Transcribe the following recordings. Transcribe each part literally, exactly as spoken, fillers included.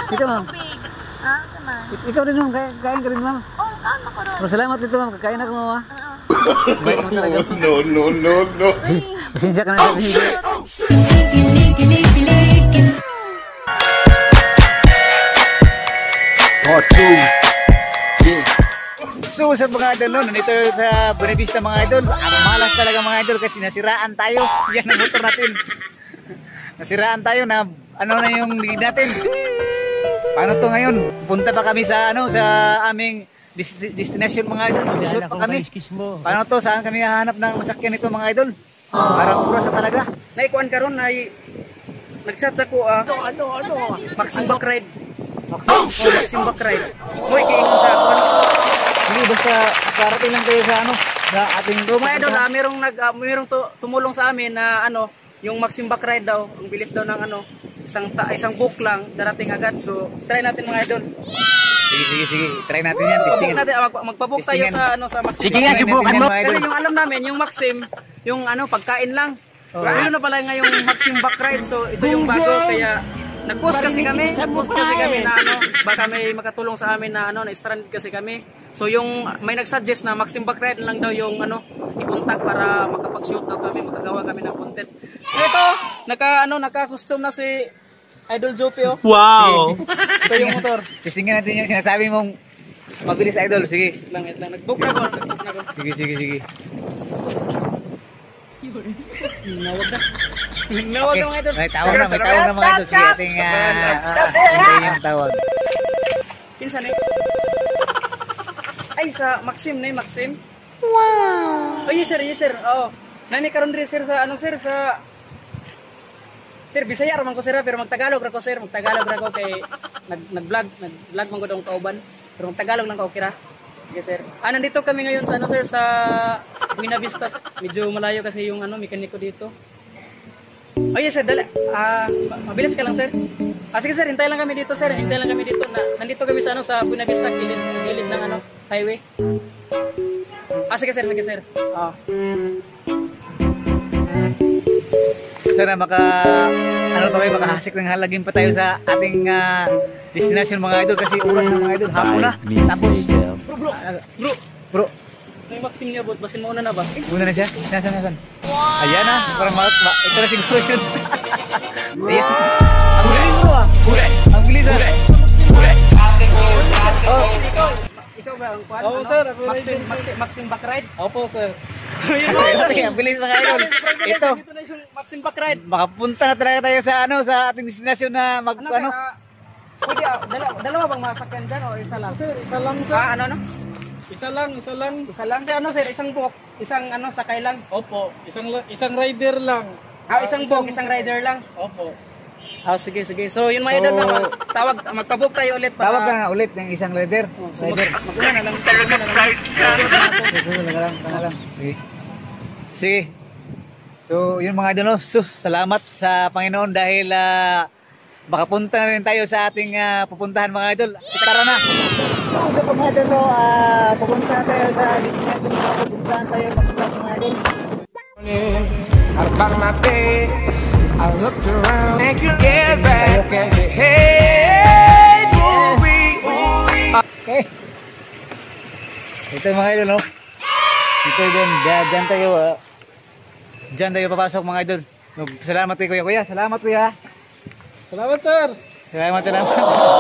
Ikaw ma'am. Ha? Sama. Ikaw din ma'am, kain, kain ka rin ma'am. Oh, tama ko ron. Masalamat dito ma'am, kakain ako ma'am. Oo. No, no, no, no. Pasensya ka na sa video. Part two. So sa mga idol no, nandito sa Buenavista mga idol, ang malas talaga mga idol kasi nasiraan tayo. Yan ang motor natin. Nasiraan tayo na ano na yung lead natin. Paano to ngayon? Punta pa kami sa ano sa aming destination mga idol. Susot pa kami. Paano to? Saan kami hahanap ng masakyan nito mga idol? Parang oras na talaga. Naikuan karon ay nagchat sa ko ah. Ano ano ano? Maxim back ride. Maxim, oh, Maxim back ride. Moy kiingon sa ako. Hindi basta karating lang kayo sa ano sa ating So mga idol, ah, merong nag uh, merong tu tumulong sa amin na ano, yung Maxim back ride daw, ang bilis daw ng ano, isang ta isang book lang darating agad. So try natin mga idol. Sige sige sige, try natin yan. Book Testingin. natin, mag magpa-book tayo sa ano sa Maxim. Sige nga, subukan mo. Kasi yung alam namin, yung Maxim, yung ano pagkain lang. Oh. Ano na pala ngayong Maxim back ride. So ito yung bago kaya nag-post kasi kami, nag-post kasi kami na ano, baka may makatulong sa amin na ano, na stranded kasi kami. So yung may nag-suggest na Maxim back ride lang daw yung ano, i-contact para makapag-shoot daw kami, makagawa kami ng content. Ito, naka ano, naka-costume na si Idol Jopi oh. Wow! Ito yung motor. Testingin natin yung sinasabi mong mabilis idol. Sige. Lang, ito lang. Nag-book na ko, nag-book na ko. Sige sige sige. Nawag na. Nawag na mga idol. May tawag na, may tawag na mga idol. Sige, ating uh, yung tawag. Kinsan eh? Ay, sa Maxim na eh, Maxim. Wow! Oh, yes sir, yes sir. Oo. Nami karon diri sir sa ano sir sa Sir, Bisaya raman ko sir pero magtagalog ra ko sir, magtagalog ra ko kay nag nag-vlog, nag-vlog man ko dong kauban. Pero magtagalog lang ko kira. Sige sir. Ah, nandito kami ngayon sa ano sir sa Buenavista. Medyo malayo kasi yung ano mekaniko dito. Oh yes sir, dala. Ah, mabilis ka lang sir. Ah sige sir, hintay lang kami dito sir. Hintay lang kami dito. Na, nandito kami sa ano sa Buenavista, gilid, gilid ng ano, highway. Ah sige sir, sige sir. Ah. Sana maka ano pa kayo makahasik ng halagin pa tayo sa ating uh, destination mga idol kasi oras na mga idol hapon na. Tapos Bro, bro. Bro, bro, may Maxim niya bot, basin mo na na ba? Eh, una na siya. Nasaan nasaan? Wow. Ayan na, parang ma ma ito na siguro yun. Ayan. Ang bilis bro ah. Ang bilis ah. oh, ikaw, ikaw ba ang kwan? Oo, ano? sir, ako Maxim, rin. Maxim, Maxim back ride? Opo, sir. So yun mga idol. Ang bilis mga idol. Ito, Ito na yung Maxim back ride. makapunta na talaga tayo sa ano sa ating destination na mag Ano, ano. sir? ah, pwede, ah, dalawa, dalawa bang masakyan dyan o isa lang? Sir, isa lang, sir. Ah, ano, ano? Isa lang, isa lang. Isa lang? Sir, ano sir? Isang book? Isang ano, sakay lang? Opo, isang la- isang rider lang. Ah, isang book, isang rider lang? Opo. Ah, sige, sige. So, yun mga idol So, na mag, tawag, magpa-book tayo ulit para... Tawag ka na ulit ng isang leader. So, mag, mag-una na lang. Mag-una na lang. Sige lang, lang, lang. Sige. Sige. So, yun mga idol, no? Sus, salamat sa Panginoon dahil uh, makapunta na rin tayo sa ating uh, pupuntahan mga idol. Tara na. So, sa mga idol, no, uh, pupunta na tayo sa destination na pupuntahan tayo mapunta mga idol. Out of my bed, I looked around and you get back and your head movie, movie. Okay. Ito mga idol, no? Ito dyan, dyan, dyan tayo, uh, dyan tayo papasok mga idol. Salamat kay kuya. Kuya, salamat kuya. Salamat, sir. Salamat, salamat.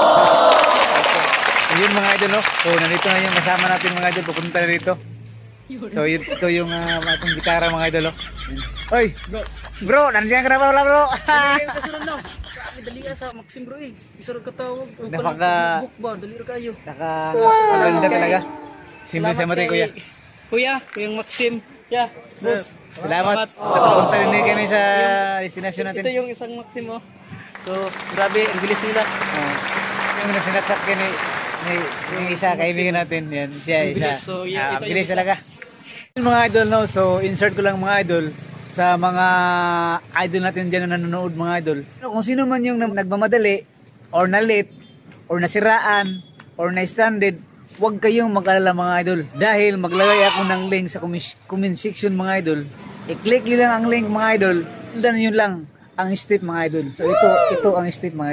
So, yun mga idol, no? So, nandito na yung kasama natin mga idol, pupunta na dito. So, yun, ito yung uh, ating gitara mga idol, no? Oy, bro, bro, nandiyan ka na pala, bro. Sige, kasunod na. Grabe, dali ka sa Maxim bro eh. Isurog ka tawag. O, Napaka- book ba? Dali ka kayo. Naka, sa ganda talaga. Simple sa matay, kuya. Kuya, kuyang Maxim. Yeah, boss. Salamat. Nakapunta rin din kami sa destination natin. Ito yung isang Maxim oh. So, grabe, ang bilis nila. Uh, yung nasinatsak ni, ni, yung isa, kaibigan natin. Yan, siya, Ang isa. bilis. So, yun, Ah, ito bilis yung isa. talaga. Yung mga idol, no? So, insert ko lang mga idol sa mga idol natin dyan na nanonood mga idol. Kung sino man yung nagmamadali, or na-late, or nasiraan, or na-stranded, huwag kayong mag-alala mga idol. Dahil maglagay ako ng link sa comment section mga idol. I-click nyo lang ang link mga idol. Sundan nyo lang ang step mga idol. So ito, ito ang step mga idol.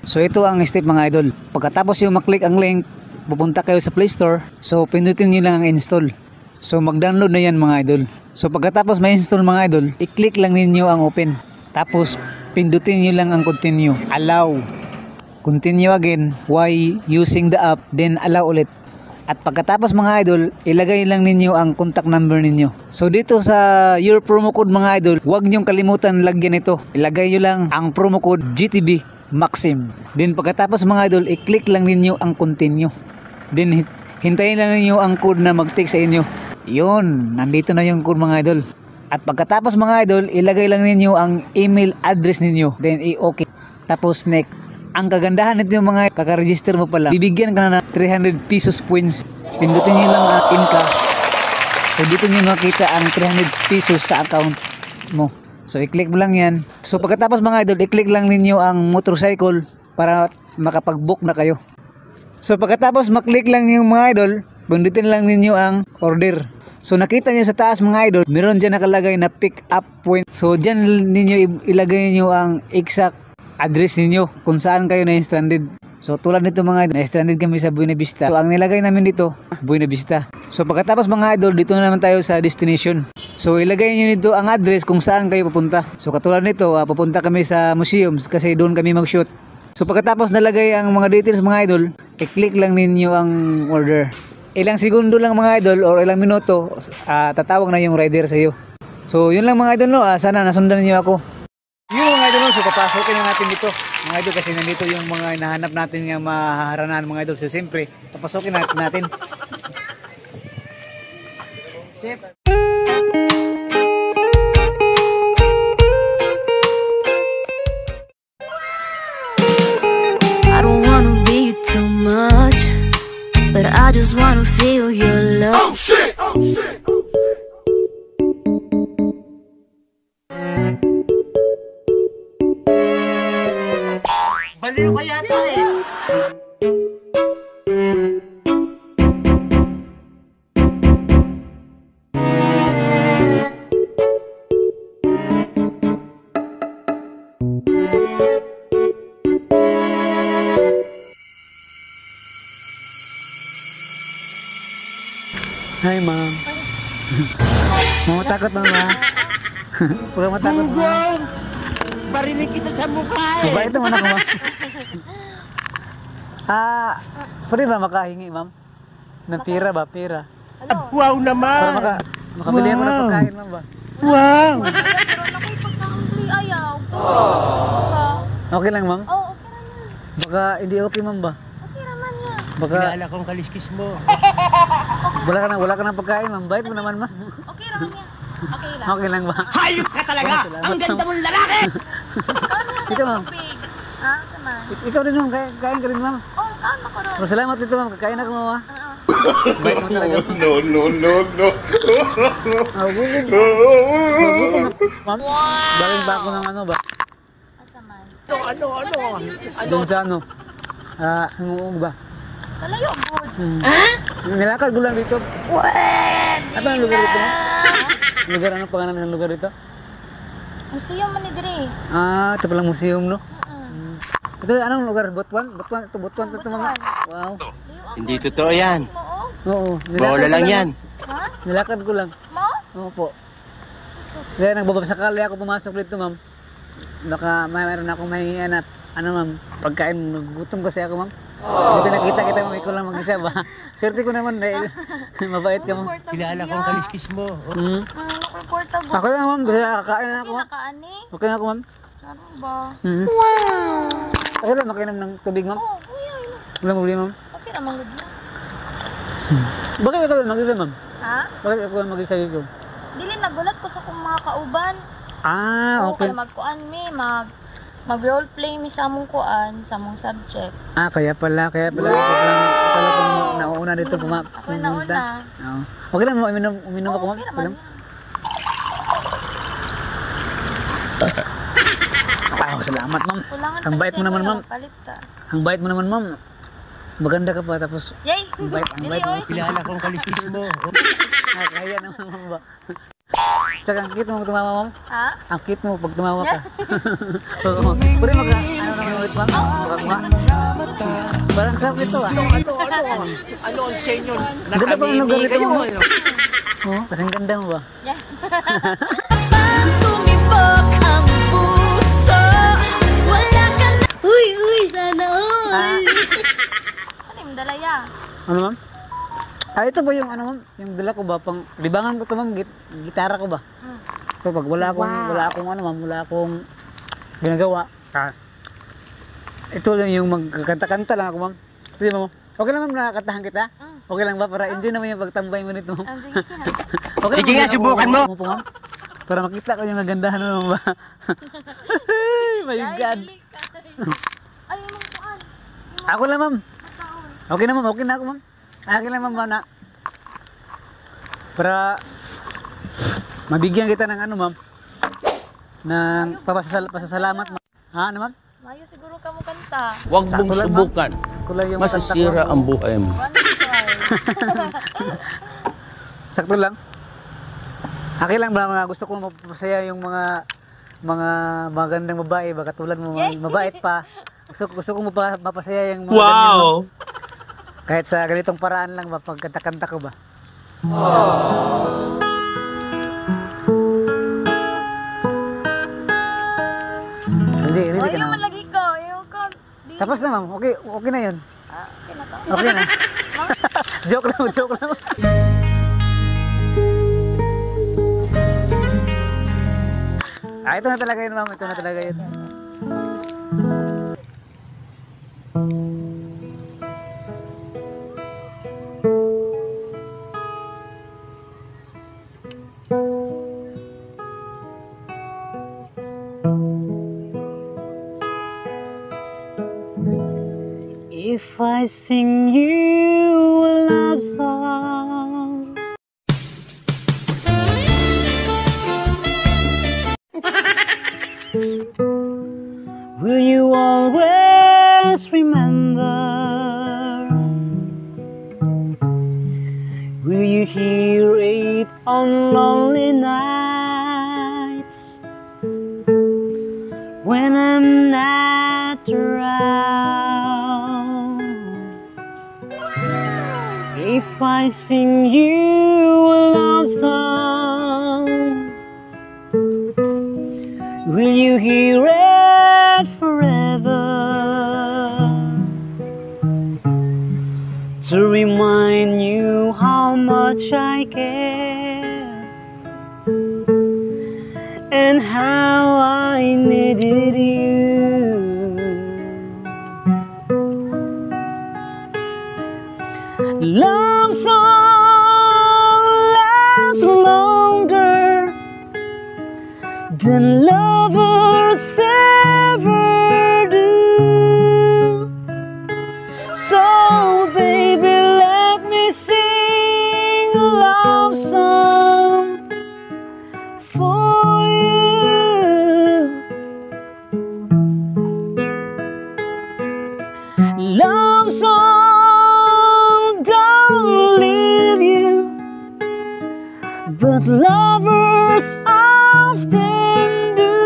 So ito ang step mga idol. Pagkatapos yung maklik ang link, pupunta kayo sa Play Store. So pindutin nyo lang ang install. So mag-download na yan mga idol. So pagkatapos ma-install mga idol, i-click lang ninyo ang open. Tapos pindutin nyo lang ang continue. Allow. Continue again while using the app, then allow ulit. At pagkatapos mga idol, ilagay lang ninyo ang contact number ninyo. So dito sa your promo code mga idol, huwag nyong kalimutan lagyan ito. Ilagay nyo lang ang promo code G T B Maxim. Then pagkatapos mga idol, i-click lang ninyo ang continue. Then hintayin lang ninyo ang code na mag-take sa inyo. Yun, nandito na yung code mga idol. At pagkatapos mga idol, ilagay lang ninyo ang email address ninyo. Then i-okay. Tapos next. Ang kagandahan nito yung mga kaka-register mo pala, bibigyan ka na ng three hundred pesos points. Pindutin nyo lang ang inka. So dito nyo makita ang three hundred pesos sa account mo. So i-click mo lang yan. So pagkatapos mga idol, i-click lang ninyo ang motorcycle para makapag-book na kayo. So pagkatapos maklik lang yung mga idol, pindutin lang ninyo ang order. So nakita nyo sa taas mga idol, meron dyan nakalagay na pick up point. So dyan ninyo ilagay nyo ang exact address ninyo kung saan kayo na-stranded. So tulad nito mga idol, na-stranded kami sa Buena Vista. So ang nilagay namin dito, Buena Vista. So pagkatapos mga idol, dito na naman tayo sa destination. So ilagay nyo dito ang address kung saan kayo pupunta. So katulad nito, uh, pupunta kami sa museums kasi doon kami mag-shoot. So pagkatapos nalagay ang mga details mga idol, i-click lang ninyo ang order. Ilang segundo lang mga idol or ilang minuto, uh, tatawag na yung rider sa iyo. So yun lang mga idol no, uh, sana nasundan niyo ako. Yun mga idol, so papasokin na natin dito mga idol kasi nandito yung mga hinahanap natin nga maharanahan mga idol. So siyempre, papasokin natin natin. Chef. I don't wanna be too much, but I just wanna feel your love. Oh shit! Oh shit! Baliw ka yata eh. Hi ma'am. Mau takut mama? Huwag matakot ma'am. Barinig kita sa mukha eh. Mabait naman ako ma'am. Ah, pwede ba makahingi ma'am? Ng pira ba? Pira. Ano? Wow Para naman. maka, makabili ako ng pagkain ma'am ba? Wow. Pero ako ipagkakambli ayaw. Gusto ka. Okay lang ma'am? Oo, okay naman. Baka hindi okay ma'am ba? Okay naman yan. Baka Kilala kong kaliskis mo. wala ka na, wala ka ng pagkain ma'am. Bait mo naman ma'am. Okay naman yan. Okay lang. Okay lang ba? Hayop ka talaga. Ang ganda mong lalaki. Ikaw ma'am. Big. Ha? Sama. Ik- Ikaw rin ma'am, kain, kain ka rin ma'am. Oo, kaan ako ron. Pero salamat dito ma'am, kakain ako ma'am. ah. Oo. Bait mo talaga. No, no, no, no. Ah, gugup. Gugup. Ma'am, galing ba ako ng ano ba? Asaman. Ano, ano? Doon sa ano? Ah, humuog ba? Kalayo, good. Hmm. Nilakad ko lang dito. Pwede Ano ang lugar dito na. ma'am? Lugar, ano pangalan ng lugar dito? Gusto yung manidiri. Ah, ito palang museum no? Mm. Ito anong lugar? Butuan? Butuan? Ito Butuan ito ma'am? Wow. Hindi totoo yan. Mo? Oo. nilakad Bola ko lang yan. Ha? Nilakad ko lang. Mo? Oo po. Kaya nagbabasakali ako pumasok dito ma'am. Baka may mayroon akong mahingian at ano ma'am, pagkain, nagutom kasi ako ma'am. Buti nakita kita ma'am, ikaw lang mag-isa ba? Swerte ko naman dahil mabait ka ma'am. Kilala kong kaliskis mo. Hmm. Comfortable. Ako lang ma'am, kasi kakain na ako ma'am. Kinakaani? Okay na ako ma'am. Sarang ba? Hmm. Wow! Okay lang, makinom ng tubig ma'am. Oo, kuya. yun. Walang problema ma'am. Okay naman good lang. Bakit ikaw lang mag-isa ma'am? Ha? Bakit ikaw lang mag-isa dito? Dili nagulat ko sa kong mga kauban. Ah, Oo, okay. kaya magkuan mi, mag mag role play mi sa among kuan, sa among subject. Ah, kaya pala, kaya pala. Ako lang, pala kung nauuna dito puma. Ako yung nauna. Oo. Okay lang, uminom, uminom ako ma'am. Okay Okay naman. lang. Ah, salamat ma'am. Kulangan Ang pa bait sa mo naman inyo, ma'am. Palit ta. Ang bait mo naman ma'am. Maganda ka pa tapos Yay! ang bait, ang Dili, bait mo. oy. Kilala kong kaliskis mo. Nakakaya naman ma'am ba? Tsaka ang cute mo pag tumawa, ma'am. Ha? Ang cute mo pag tumawa ka. Oo. Pwede mag, ano naman ulit, ma'am? Pagkakuma. Parang sarap ito, ah. Ano, ano? Ano ang senyo? Ganda pa ang lugar Nakamimi ito, kayo. ma'am. Ano? Oo, kasing ganda mo ba? Yeah. Kapag tumibok ang puso, wala ka na. Uy, uy, sana all. Ah, Ano yung dalaya? ano, ma'am? Ah, ito ba yung, ano, ma'am? Yung dala ko ba? Pang, libangan ko to, ma'am. Git gitara ko ba? Mm. Ito, pag wala akong, wala akong, ano, ma'am, wala akong ginagawa. Ah. Ito lang yung magkakanta-kanta lang ako, ma'am. Sige, ma'am. Okay lang, ma'am, nakakantahan kita? Mm. Okay lang ba? Para enjoy naman yung pagtambay mo nito, ma'am. Ah, sige. Okay, Sige nga, subukan mo. mo. Ma'am. Para makita ko yung nagandahan mo, ma'am ba? My Ay, God. dili ka. Ay, yung mga kuan. Ako lang, ma'am. Taon. Okay na, ma'am. Okay na ako, ma'am. Akin lang, ma'am, na. Para mabigyan kita ng ano, ma'am. Ng papasasal pasasalamat, ma'am. Ha, ano, ma'am? Mayo siguro ka mo kanta. Huwag mong Sakto lang, ma'am. subukan. Ako lang yung Masasira kanta ko. ang buhay mo. One try. Sakto lang. Akin lang ba mga gusto kong mapasaya yung mga mga magandang babae, baka tulad mo, mga mabait pa. Gusto, gusto kong mapa, mapasaya yung mga ganyan, ma'am. Kahit sa ganitong paraan lang ba, pagkanta-kanta ko ba? Hindi, hindi Ay, ka yung naman. malagi ko. Yung ko. Di. Tapos na, ma'am. Okay, okay na yun. Ah, okay na to. Okay na. Joke lang, joke lang. Ah, ito na talaga yun, ma'am. Ito na talaga yun. If I sing you a love song, will you always remember? Will you hear it on lonely nights when I'm not around? If I sing you a love song, will you hear it forever? To remind you how much I care and how I needed you. Love song lasts longer than lovers ever do. So baby, let me sing a love song for you. Love song don't leave you, but lovers often do.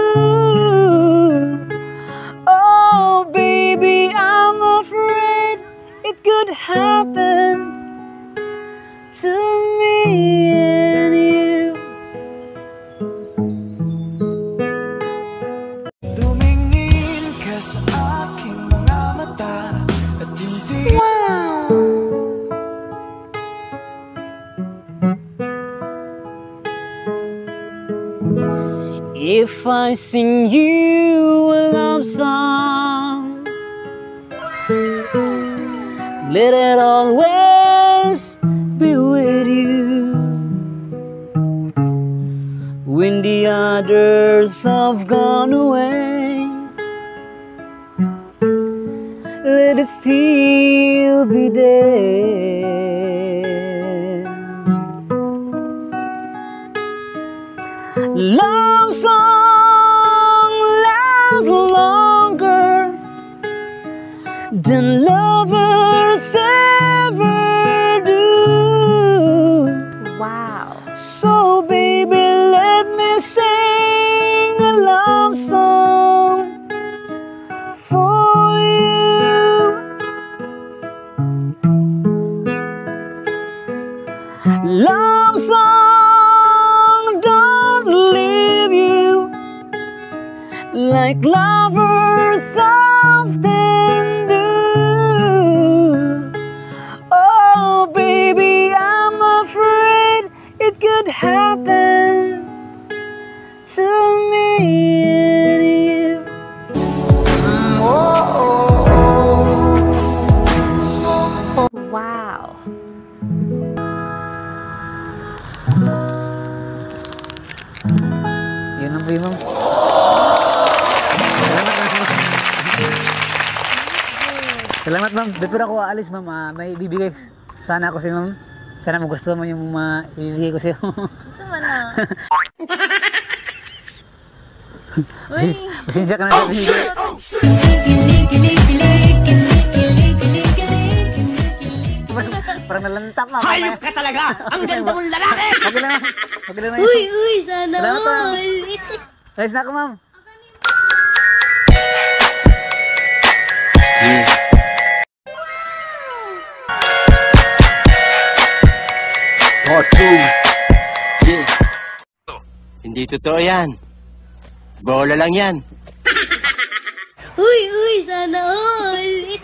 Oh baby, I'm afraid it could happen to me and you. Tumingin ka sa aking mga mata at hindi If I sing you a love song, let it always be with you. When the others have gone away, let it still be there. Love song lasts longer than lovers ever do. Wow. So baby, let like lovers often do. Oh, baby, I'm afraid it could happen to me and you. Mm, oh, Wow. Yun ang po yun, ma'am. Salamat, ma'am. Salamat, ma'am. Before ako aalis, ma'am, ah, may bibigay sana ako sa'yo, ma'am. Sana magustuhan mo yung mga ibibigay ko sa'yo. Saan man na? Uy. Pasensya ka na sa binigay. Parang nalantap, ma'am. Hayop ka talaga! Ang ganda mong lalaki! Okay lang, ma'am. Okay lang na Uy, yun. uy, sana Salamat, ma'am. all. Alis na ako, ma'am. Part two. Yeah. Hindi totoo yan. Bola lang yan. Uy, uy, sana all.